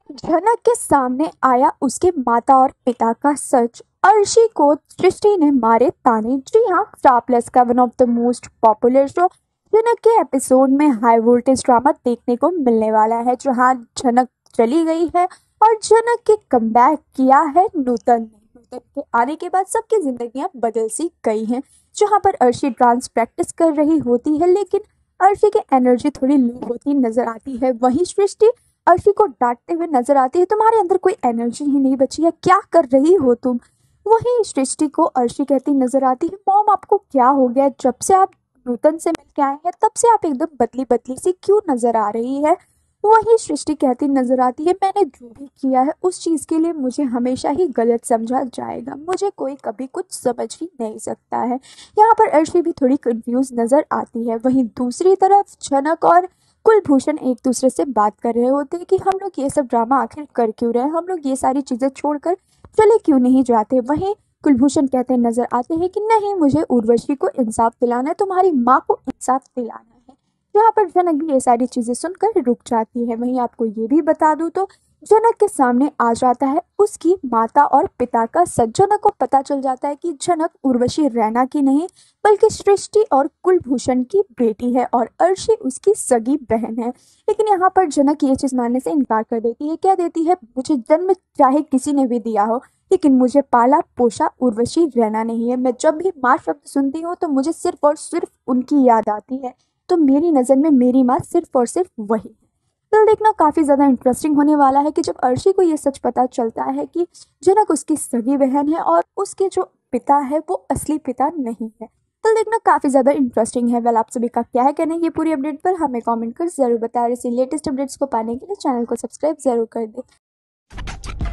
झनक के सामने आया उसके माता और पिता का सच। अर्शी को सृष्टि ने मारे ताने। जी हाँ, स्टार प्लस का one of the most popular show Jhanak के एपिसोड में हाई वोल्टेज ड्रामा देखने को मिलने वाला है, जहाँ झनक चली गई है और झनक के कमबैक किया है नूतन ने। नूतन के आने के बाद सबकी जिंदगियां बदल सी गई हैं। जहाँ पर अर्शी डांस प्रैक्टिस कर रही होती है, लेकिन अर्शी की एनर्जी थोड़ी लो होती नजर आती है। वहीं सृष्टि अर्शी को डांटते हुए नजर आती है, तुम्हारे अंदर कोई एनर्जी ही नहीं बची है, क्या कर रही हो तुम। वहीं सृष्टि को अर्शी कहती नजर आती है, मॉम आपको क्या हो गया, जब से आप नूतन से मिलके आए हैं तब से आप एकदम बदली बदली सी क्यों नजर आ रही है। वहीं सृष्टि कहती नजर आती है, मैंने जो भी किया है उस चीज के लिए मुझे हमेशा ही गलत समझा जाएगा, मुझे कोई कभी कुछ समझ ही नहीं सकता है। यहाँ पर अर्शी भी थोड़ी कंफ्यूज नजर आती है। वहीं दूसरी तरफ झनक और कुलभूषण एक दूसरे से बात कर रहे होते हैं कि हम लोग ये सब ड्रामा आखिर कर क्यों रहे हैं, हम लोग ये सारी चीजें छोड़कर चले क्यों नहीं जाते। वहीं कुलभूषण कहते नजर आते हैं कि नहीं, मुझे उर्वशी को इंसाफ दिलाना है, तुम्हारी माँ को इंसाफ दिलाना है। यहाँ पर जनक भी ये सारी चीजें सुनकर रुक जाती है। वहीं आपको ये भी बता दूं तो जनक के सामने आ जाता है उसकी माता और पिता का सच। जनक को पता चल जाता है कि जनक उर्वशी रैना की नहीं बल्कि सृष्टि और कुलभूषण की बेटी है और अर्शी उसकी सगी बहन है। लेकिन यहाँ पर जनक ये चीज मानने से इनकार कर देती है। क्या देती है, मुझे जन्म चाहे किसी ने भी दिया हो, लेकिन मुझे पाला पोषा उर्वशी रैना नहीं है। मैं जब भी माँ शब्द सुनती हूँ तो मुझे सिर्फ और सिर्फ उनकी याद आती है, तो मेरी नज़र में मेरी माँ सिर्फ और सिर्फ वही है। तो देखना काफ़ी ज़्यादा इंटरेस्टिंग होने वाला है कि जब अर्शी को ये सच पता चलता है कि जनक उसकी सगी बहन है और उसके जो पिता है वो असली पिता नहीं है। तो देखना काफ़ी ज़्यादा इंटरेस्टिंग है। वेल, आप सभी का क्या है कहना है ये पूरी अपडेट पर, हमें कमेंट कर ज़रूर बताएं और इसी लेटेस्ट अपडेट्स को पाने के लिए चैनल को सब्सक्राइब ज़रूर कर दें।